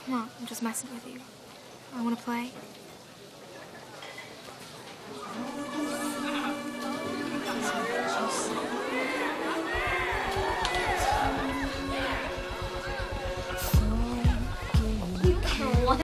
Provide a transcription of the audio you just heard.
Come on, I'm just messing with you. I want to play.